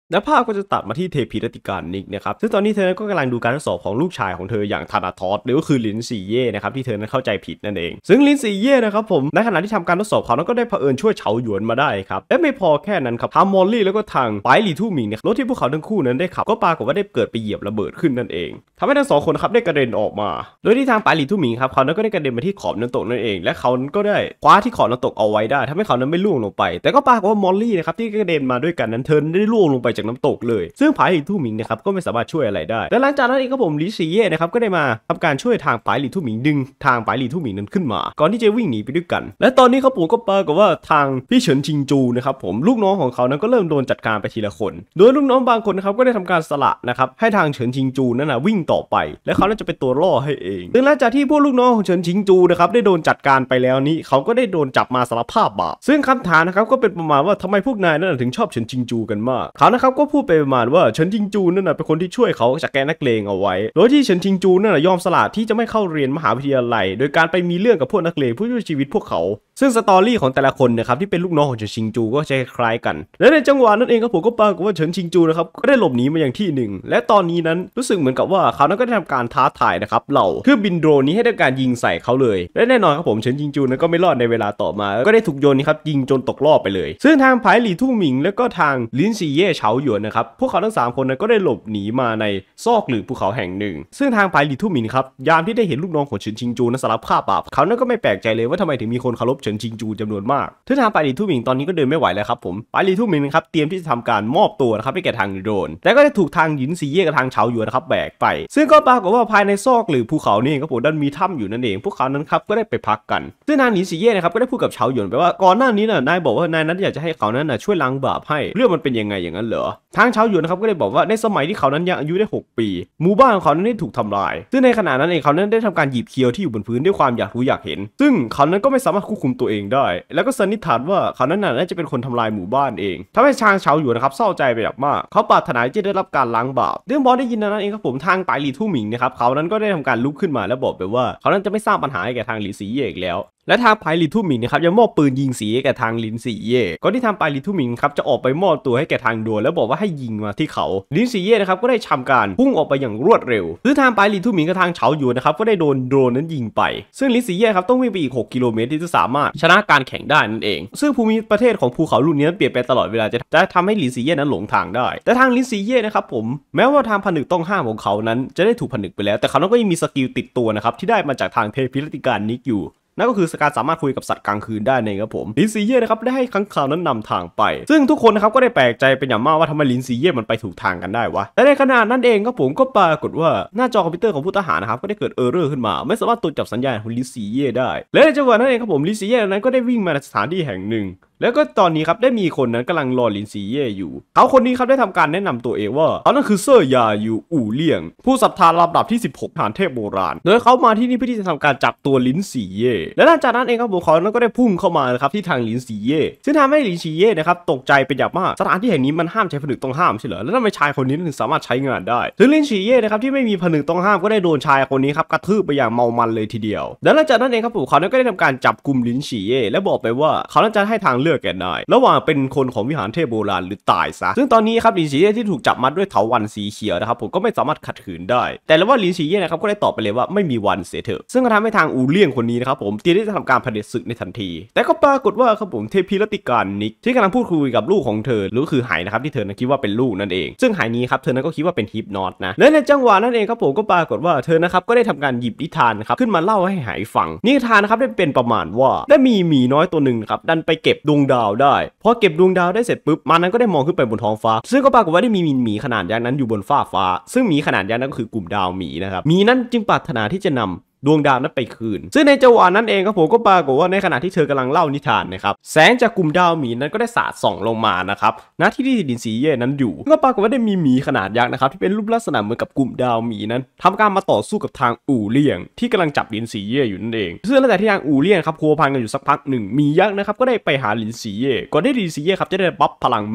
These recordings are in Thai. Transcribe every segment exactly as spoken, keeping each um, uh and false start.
และภาพก็จะตัดมาที่เทพีรัติการนิกนะครับซึ่งตอนนี้เธอก็กำลังดูการทดสอบของลูกชายของเธออย่างธานาทอสหรือก็คือลินซีเย่นะครับที่เธอนั้นเข้าใจผิดนั่นเองซึ่งลินซีเย่นะครับผมในขณะที่ทำการทดสอบเขานั้นก็ได้เผอิญช่วยเฉาหยวนมาได้ครับและไม่พอแค่นั้นครับทางมอลลี่แล้วก็ทางไปหลี่ทู่หมิงเนี่ยรถที่พวกเขาทั้งคู่นั้นได้ขับก็ปรากฏว่าได้เกิดไปเหยียบระเบิดขึ้นนั่นเองทำให้ทั้งสองคนครับได้กระเด็นออกมาโดยที่ทางไปหลี่ทู่หมิงครับเขานั้นก็ได้กระเด็นมาที่ขอบน้ำตกนั่นเองและเขาก็ได้คว้าที่ขอบน้ำตกเอาไว้ได้ทำให้เขานั้นไม่ล่วงลงไปแต่ก็ปรากฏว่ามอลลี่นะครับที่กระเด็นมาด้วยกันนั้นเธอได้ล่วงลงไปจากน้ำตกเลยซึ่งไปหลี่ทู่หมิงนะครับก็ไม่สามารถช่วยอะไรได้และหลังจากนั้นเองครับผมลิซีเย่นะครับก็ได้มาทำการช่วยทางไปหลี่ทู่หมิงดึงทางไปหลี่ทู่หมิงนั้นขึ้นมาก่อนที่จะวิ่งหนีไปด้วยกันและตอนนี้ครับผมก็ปรากฏว่าทางพี่เฉินชิงจูนะครับผมลูกน้องของเขานั้นก็เริ่มโดนจัดการไปทีละคนโดยลูกน้องบางคนนะครับก็ได้ทำการสละนะครับให้ทางเฉินชิงจูนั้นนะวิ่งต่อไปและเขาน่าจะเป็นตัวล่อให้เองซึ่งหลังจากที่พวกลูกน้องของเฉินชิงจูนะครับได้โดนจัดการไปแล้วนี้เขาก็ได้โดนจับมาสารภาพบาปซึ่งคำถามนะครับก็เป็นประมาณว่าทำไมพวกนายนั้นถึงชอบเฉินชิงจูกันมากเขานะครับก็พูดไปประมาณว่าเฉินชิงจูนั่นเป็นคนที่ช่วยเขาจากแกนักเลงเอาไว้โดยที่เฉินชิงจูนั่นยอมสละที่จะไม่เข้าเรียนมหาวิทยาลัยโดยการไปมีเรื่องกับพวกนักเลงผู้ช่วยชีวิตพวกเขาซึ่งสตอรี่ของแต่ละคนนะครับที่เป็นลูกน้องของเฉินชิงจูก็จะคล้ายกันและในจังหวะนั้นเองครับผมก็ปรากฏว่าเฉินชิงจูนะครับก็ได้หลบหนีมาอย่างที่หนึ่งและตอนนี้นั้นรู้สึกเหมือนกับว่าเขานั้นก็ได้ทำการท้าทายนะครับเหล่าเครื่องบินโดรนนี้ให้ได้การยิงใส่เขาเลยและแน่นอนครับผมเฉินชิงจูนั้นก็ไม่รอดในเวลาต่อมาก็ได้ถูกโยนนี่ครับยิงจนตกรอบไปเลยซึ่งทางไผ่หลี่ทุ่งหมิงและก็ทางลินซีเย่เฉาหยวนนะครับพวกเขาทั้งสามคนนั้นก็ได้หลบหนีมาในซอกหลืบภูเขาแห่งหนึ่งซึ่งทางไผ่หลี่ทุ่งหมิงครับยามที่ได้เห็นลูกน้องของเฉินชิงจูนั้นสารภาพบาปเขานั้นก็ไม่แปลกใจเลยว่าทำไมถึงมีคนเคารพเฉินชิงจูจำนวนมากซึ่งทางไผ่หลี่ทุ่งหมิงตอนนี้ก็เดินไม่ไหวแล้วครับผมไผ่หลี่ทุ่งหมิงนะครับเตรียมที่จะทำการมอบตัวนะครับให้แก่ทางโดรนแต่ก็ได้ถูกทางหยินซีเย่กับทางเฉาหยวนนะครับแบกไปซึ่งก็ปรากฏว่าภายในซอกหลืบภูเขานี่ครับผมดันมีถ้ำอยู่นั่นเองพวกเขานั้นครับก็ได้ไปพักกันซึ่งทางหยินซีเย่นะครับก็ได้พูดกับเฉาหยวนไปว่าก่อนหน้านี้น่ะนายบอกว่านายนั้นอยากจะให้เขานั้นน่ะช่วยล้างบาปให้เรื่องมันเป็นยังไงอย่างนั้นเหรอทางเฉาหยวนนะครับก็ได้บอกว่าในสมัยที่เขานั้นยังอายุได้หกปีหมู่บ้านของเขานั้นได้ถูกทำลายซึ่งในขณะนั้นเองเขานั้นได้ทำการหยิบเคียวที่อยู่บนพื้นด้วยความอยากรู้อยากเห็นซึ่งเขานั้นก็ไม่สามารถควบคุมตัวเองได้แล้วก็สันนิษฐานว่าเขานั้นน่าจะเป็นคนทำลายหมู่บ้านเองทำให้ทางเฉาหยวนนะครับเศร้าใจไปอย่างมากเขาปรารถนาที่จะได้รับการล้างบาปเรื่องบอสได้ยินนั้นเองครับผมทางไผ่หลี่ทุ่งหมิงนะครับเขานั้นก็ได้ทำการลุกขึ้นมาแล้วบอกไปว่าเขานั้นจะไม่สร้างปัญหาให้แก่ทางหลี่ซีเย่อีกแล้วและทางไผ่หลี่ทุ่งหมิงนะครับยังมอบปืนยิงสีให้แก่ทางลินซีเย่ก่อนที่ทางไผ่หลี่ทุ่งหมิงครับจะออกไปมอบตัวให้แก่ทางโดนแล้วบอกว่าให้ยิงมาที่เขาลินซีเย่นะครับก็ได้ทำการพุ่งออกไปอย่างรวดเร็วซึ่งทางไผ่หลี่ทุ่งหมิงกับทางเฉาหยวนนะครับก็ได้โดนโดรนนั้นยิงไปซึ่งลินซีเย่ครับต้องวิ่งไปอีกหกกิโลเมตรที่จะสามารถชนะการแข่งได้นั่นเองซึ่งภูมิประเทศของภูเขาลูกนี้นั้นเปลี่ยนไปตลอดเวลาจะจะทำให้ลินซีเย่นั้นหลงทางได้แต่ทางลินซีเย่นะครับผมแม้ว่าทางผนึกต้องห้ามของเขานั้นจะได้ถูกผนึกไปแล้วแต่เขาก็ยังมีสกิลติดตัวนะครับที่ได้มาจากทางเทพีรัติการนิกอยู่นั่นก็คือการสามารถคุยกับสัตว์กลางคืนได้เองครับผมลินซีเย่นะครับได้ให้ค้างคาวนั้นนำทางไปซึ่งทุกคนนะครับก็ได้แปลกใจเป็นอย่างมากว่าทำไมลินซีเย่มันไปถูกทางกันได้วะแต่ในขณะนั้นเองครับผมก็ปรากฏว่าหน้าจอคอมพิวเตอร์ของผู้ทหารนะครับก็ได้เกิดเออร์เรอร์ขึ้นมาไม่สามารถตรวจจับสัญญาณของลินซีเย่ได้และในจังหวะนั้นเองครับผมลินซีเย่นั้นก็ได้วิ่งมาในสถานที่แห่งหนึ่งแล้วก็ตอนนี้ครับได้มีคนนั้นกำลังรอลินซีเย่อยู่เขาคนนี้ครับได้ทำการแนะนำตัวเองว่าเขานั่นคือเซ่อยายูอู่เลี่ยงผู้ศรัทธาลำดับที่สิบหกฐานเทพโบราณโดยเขามาที่นี่เพื่อที่จะทำการจับตัวลินซีเย่และหลังจากนั้นเองครับผมเขานั้นก็ได้พุ่งเข้ามานะครับที่ทางลินซีเย่ซึ่งทำให้ลินซีเย่นะครับตกใจเป็นอย่างมากสถานที่แห่งนี้มันห้ามใช้ผนึกต้องห้ามใช่เหรอแล้วทำไมชายคนนี้ถึงสามารถใช้งานได้ซึ่งลินซีเย่นะครับที่ไม่มีผนึกต้องห้ามก็ได้โดนชายคนนี้ครับกระทืบไปอย่างเมามันเลยทีเดียวและหลังจากนั้นเองครับผมเขานั้นก็ได้ทำการจับกลุ่มลินซีเย่และบอกไปว่าเขานั้นจะให้ทางเลือกแก่นายระหว่างเป็นคนของวิหารเทพโบราณหรือตายซะซึ่งตอนนี้ครับลินซีเย่ที่ถูกจับมัดด้วยเถาวัลย์สีเขียวนะครับผมก็ไม่สามารถขัดขืนได้แต่แล้วว่าลินซีเย่นะครับก็ได้ตอบไปเลยว่าไม่มีวันเสียเถอะซึ่งก็ทำให้ทางอูเลี่ยงคนนี้นะครับผมเตรียมที่จะทำการเผด็จศึกในทันทีแต่ก็ปรากฏว่าครับผมเทพีรัติการนิกที่กำลังพูดคุยกับลูกของเธอหรือคือไหนะครับที่เธอนั้นคิดว่าเป็นลูกนั่นเองซึ่งไหนี้ครับเธอนั้นก็คิดว่าเป็นฮิปนอตนะและในจังหวะนั้นเองครับผมก็ปรากฏว่าเธอนะครับก็ได้ทำการหยิบนิทานนะครับขึ้นมาเล่าให้ไหฟังนิทานนะครับได้เป็นประมาณว่าได้มีหมีน้อยตัวหนึ่งครับดันไปเก็บดวงดาวได้พอเก็บดวงดาวได้เสร็จปุ๊บมันนั้นก็ได้มองขึ้นไปบนท้องฟ้าซึ่งก็ปรากฏว่าได้มีหมีขนาดยักษ์นั้นอยู่บนฟ้าฟ้าซึ่งหมีขนาดยักษ์นั้นก็คือกลุ่มดาวหมีนะครับหมีนั้นจึงปรารถนาที่จะนำดวงดาวนั้นไปคืนซึ่งในจังหวะนั้นเองครับผมก็ปรากฏว่าในขณะที่เธอกำลังเล่านิทานนะครับแสงจากกลุ่มดาวหมีนั้นก็ได้สาดส่องลงมานะครับณที่ที่ลินซีเย่นั้นอยู่ก็ปรากฏว่าได้มีหมีขนาดยักษ์นะครับที่เป็นรูปลักษณะเหมือนกับกลุ่มดาวหมีนั้นทำการมาต่อสู้กับทางอู่เลี่ยงที่กำลังจับลินซีเย่อยู่นั่นเองซึ่งหลังจากที่ทางอู่เลี่ยงครับพัวพันกันอยู่สักพักหนึ่งมียักษ์นะครับก็ได้ไปหาลินซีเย่ก่อนที่ลินซีเย่ครับจะได้บัฟพลังมา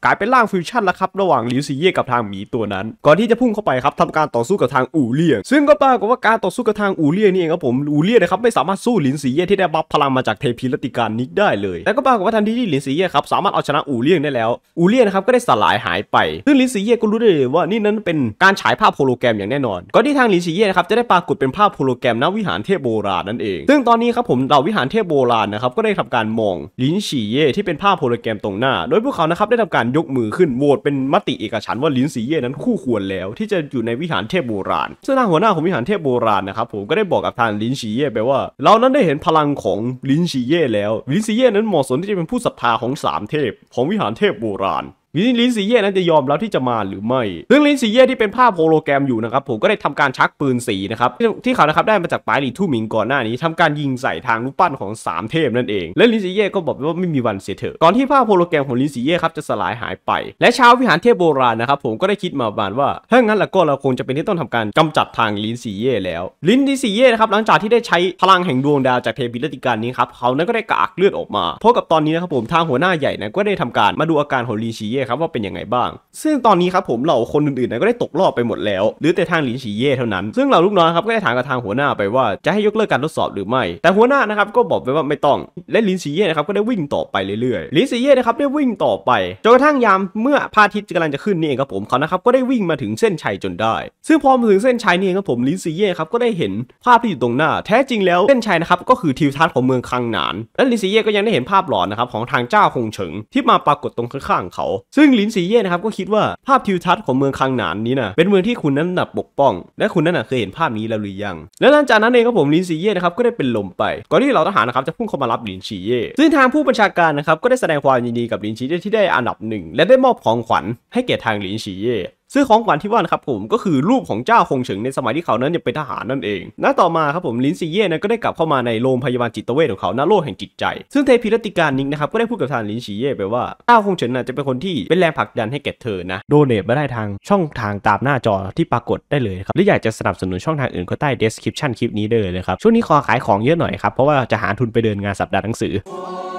กลายเป็นร่างฟิวชั่นแล้วครับระหว่างหลินซีเย่กับทางหมีตัวนั้นก่อนที่จะพุ่งเข้าไปครับทำการต่อสู้กับทางอู่เลี่ยงซึ่งก็ปรากฏว่าการต่อสู้กับทางอู่เลี่ยงนี่เองครับผมอู่เลี่ยงนะครับไม่สามารถสู้หลินซีเย่ที่ได้บัฟพลังมาจากเทพีรัติการนิกได้เลยและก็ปรากฏว่าทันทีที่หลินซีเย่ครับสามารถเอาชนะอู่เลี่ยงได้แล้วอู่เลี่ยงนะครับก็ได้สลายหายไปซึ่งหลินซีเย่ก็รู้ได้เลยว่านี่นั้นเป็นการฉายภาพโฮโลแกรมอย่างแน่นอนก่อนที่ทางหลินซีเย่นะครับจะได้ปรากฏเป็นภาพโฮโลแกรมณวิหารเทพโบราณนั่นเองซึ่งตอนนี้ครับผมเหล่าวิหารเทพโบราณนะครับก็ได้ทำการมองหลินซีเย่ที่เป็นภาพโฮโลแกรมตรงหน้าโดยพวกเขานะครับได้ทำการยกมือขึ้นโหวตเป็นมติเอกฉันท์ว่าหลินซีเย่นั้นคู่ควรแล้วที่จะอยู่ในวิหารเทพโบราณซึ่งทางหัวหน้าของวิหารเทพโบราณนะครับผมก็ได้บอกกับทางหลินซีเย่ไปว่าเรานั้นได้เห็นพลังของหลินซีเย่แล้วหลินซีเย่นั้นเหมาะสมที่จะเป็นผู้ศรัทธาของสามเทพของวิหารเทพโบราณลินซีเย่นั้นจะยอมแล้วที่จะมาหรือไม่เรื่องลินซีเย่ที่เป็นภาพโฮโลแกรมอยู่นะครับผมก็ได้ทำการชักปืนสีนะครับที่เขานะครับได้มาจากปายหลีทู่หมิงก่อนหน้านี้ทำการยิงใส่ทางรูปปั้นของสามเทพนั่นเองและลินซีเย่ก็บอกว่าไม่มีวันเสียเถอะก่อนที่ภาพโฮโลแกรมของลินซีเย่ครับจะสลายหายไปและชาววิหารเทพโบราณนะครับผมก็ได้คิดมาบานว่าถ้างั้นแล้วก็เราคงจะเป็นที่ต้องทำการกำจัดทางลินซีเย่แล้วลินซีเย่นะครับหลังจากที่ได้ใช้พลังแห่งดวงดาวจากเทพีรัติการนี้ครับเขานั้นก็ได้กากเลือดออกมาเพราะกับตอนนี้นะครับผมทางหัวหน้าใหญ่นะก็ได้ทำการมาดูอาการของลินซีเย่ครับว่าเป็นยังไงบ้างซึ่งตอนนี้ครับผมเหล่าคนอื่นๆนะก็ได้ตกรอบไปหมดแล้วหรือแต่ทางหลินซีเย่เท่านั้นซึ่งเหล่าลูกน้องครับก็ได้ถามกับทางหัวหน้าไปว่าจะให้ยกเลิกการทดสอบหรือไม่แต่หัวหน้านะครับก็บอกไปว่าไม่ต้องและหลินซีเย่นะครับก็ได้วิ่งต่อไปเรื่อยๆหลินซีเย่นะครับได้วิ่งต่อไปจนกระทั่งยามเมื่อพระอาทิตย์กำลังจะขึ้นนี่เองครับผมเขานะครับก็ได้วิ่งมาถึงเส้นชัยจนได้ซึ่งพอมาถึงเส้นชัยนี่เองครับผมหลินซีเย่ครับก็ได้เห็นภาพที่อยู่ตรงหน้าแท้จริงแล้วเส้นชัยนะครับก็คือทิวทัศน์ของเมืองคังหนานและหลินซีเย่ก็ยังได้เห็นภาพหลอนนะครับของทางเจ้าคงเฉิงที่มาปรากฏตรงข้างๆเขาซึ่งหลินซีเย่นะครับก็คิดว่าภาพทิวทัศน์ของเมืองคังหนานนี้นะเป็นเมืองที่คุณนั้นนับปกป้องและคุณนั้นเคยเห็นภาพนี้แล้วหรือยังและหลังจากนั้นเองครับผมลินซีเย่นะครับก็ได้เป็นลมไปก่อนที่เหล่าทหารนะครับจะพุ่งเข้ามารับลินซีเย่ซึ่งทางผู้บัญชาการนะครับก็ได้แสดงความยินดีกับลินซีเย่ที่ได้อันดับหนึ่งและได้มอบของขวัญให้แก่ทางลินซีเย่ซึ่งของขวัญที่ว่านะครับผมก็คือรูปของเจ้าคงเฉิงในสมัยที่เขานั้นยังเป็นทหารนั่นเองณต่อมาครับผมลินซีเย่นั้นก็ได้กลับเข้ามาในโรงพยาบาลจิตเวชของเขาณโลกแห่งจิตใจซึ่งเทพีรัติการนิกนะครับก็ได้พูดกับทางลินซีเย่ไปว่าเจ้าคงเฉิงน่ะจะเป็นคนที่เป็นแรงผลักดันให้แก่เธอนะโดเนทมาได้ทางช่องทางตามหน้าจอที่ปรากฏได้เลยครับหรืออยากจะสนับสนุนช่องทางอื่นก็ใต้ description คลิปนี้ได้เลยนะครับช่วงนี้ขอขายของเยอะหน่อยครับเพราะว่าจะหาทุนไปเดินงานสัปดาห์หนังสือ